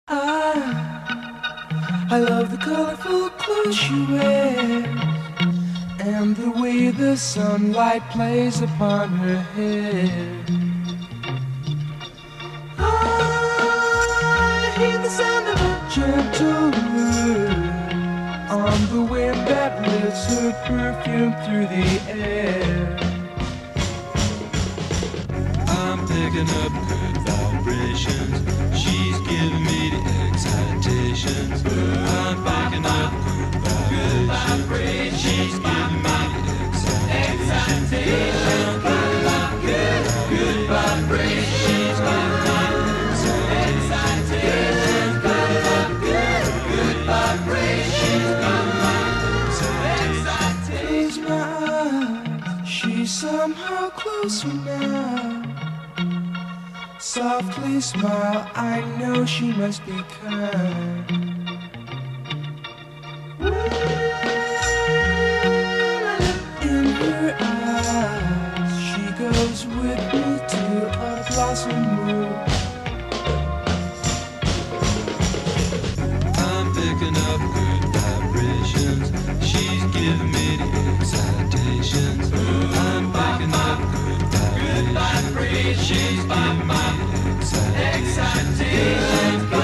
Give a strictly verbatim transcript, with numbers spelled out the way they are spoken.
I, I love the colorful clothes she wears and the way the sunlight plays upon her hair. I hear the sound of a gentle word on the wind that lifts her perfume through the air. I'm picking up good vibrations. She's giving me the excitations. I'm picking up good vibrations. She's giving me the excitations. I'm picking up good, good vibrations. She's giving me the excitations. Good, good vibrations. She's giving me the excitations. Close my eyes, she's somehow closer now. Softly smile, I know she must be kind. In her eyes, she goes with me to a blossom room. I'm picking up good vibrations. She's giving me the excitations. I'm picking up good vibrations. She's giving me the excitations.